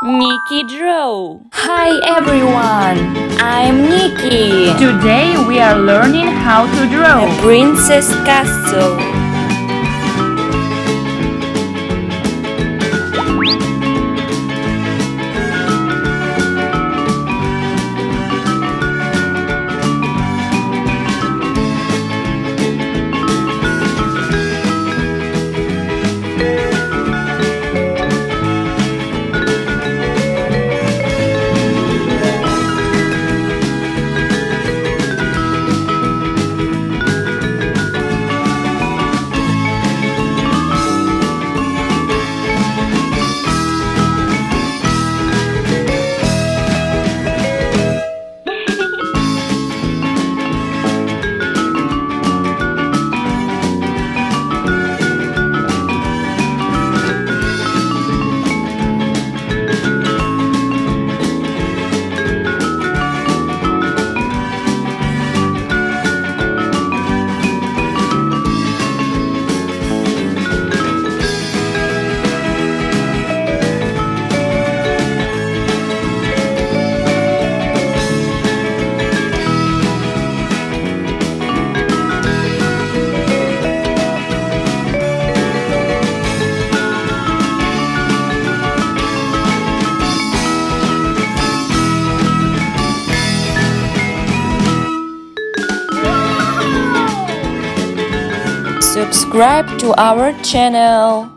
Niki Draw. Hi everyone, I'm Niki. Today we are learning how to draw A princess castle. Subscribe to our channel.